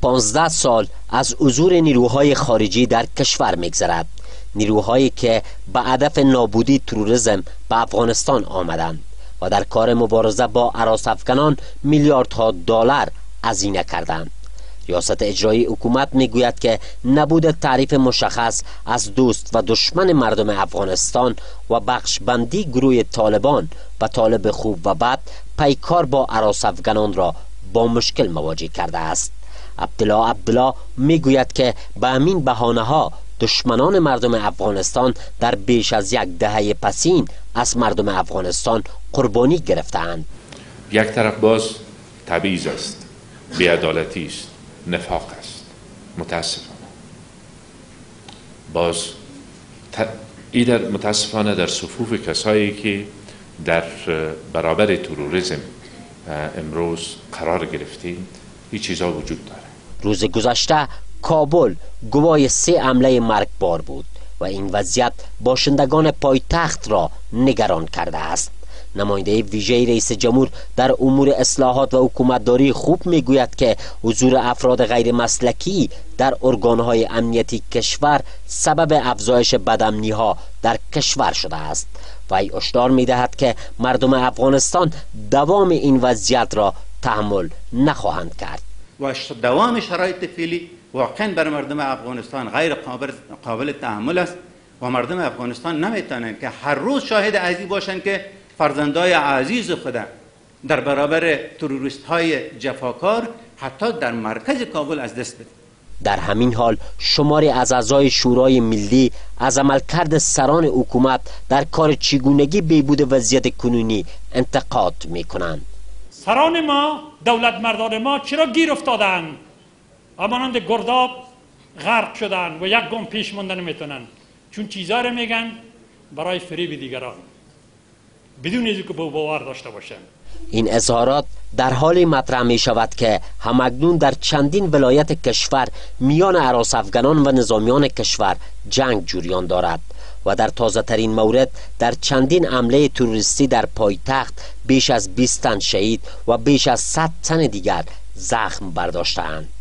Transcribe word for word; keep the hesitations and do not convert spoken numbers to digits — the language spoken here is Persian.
پانزده سال از حضور نیروهای خارجی در کشور می‌گذرد، نیروهایی که به هدف نابودی تروریسم به افغانستان آمدند و در کار مبارزه با هراس‌افکنان میلیاردها دلار هزینه کردند. ریاست اجرایی حکومت میگوید که نبود تعریف مشخص از دوست و دشمن مردم افغانستان و بخش بندی گروه طالبان و طالب خوب و بد پیکار با هراس‌افکنان را با مشکل مواجه کرده است. عبدالله عبدالله میگوید که به همین بهانه ها دشمنان مردم افغانستان در بیش از یک دهه پسین از مردم افغانستان قربانی گرفتند. یک طرف باز تبعیض است، بی‌عدالتی است، نفاق است. متاسفانه باز ت... ایدر متاسفانه در صفوف کسایی که در برابر تروریسم امروز قرار گرفتیم این چیزا وجود داره. روز گذشته کابل گواه سه حمله مرگبار بود و این وضعیت باشندگان پایتخت را نگران کرده است. نماینده ویژه رئیس جمهور در امور اصلاحات و حکومتداری خوب میگوید که حضور افراد غیر مسلکی در ارگانهای امنیتی کشور سبب افزایش بدامنی‌ها در کشور شده است و ای هشدار میدهد که مردم افغانستان دوام این وضعیت را تحمل نخواهند کرد و دوام شرایط فعلی واقعا بر مردم افغانستان غیر قابل قابل تحمل است و مردم افغانستان نمیتونن که هر روز شاهد ازی باشن که فرزندای عزیز خود در برابر تروریست های جفاکار حتی در مرکز کابل از دست بده. در همین حال شماری از اعضای شورای ملی از عملکرد سران حکومت در کار چگونگی بهبود وضعیت کنونی انتقاد میکنند. سران ما، دولت مردان ما چرا گیر افتادند؟ همانند گرداب غرق شدن و یک گام پیش ماندن نمیتونن، چون چیزا رو میگن برای فریب دیگران بدون اینکه که باور داشته باشن. این اظهارات در حالی مطرح می شود که همکنون در چندین ولایت کشور میان هراس‌افکنان و نظامیان کشور جنگ جریان دارد و در تازه ترین مورد در چندین حمله تروریستی در پایتخت بیش از بیست تن شهید و بیش از صد تن دیگر زخم برداشته‌اند.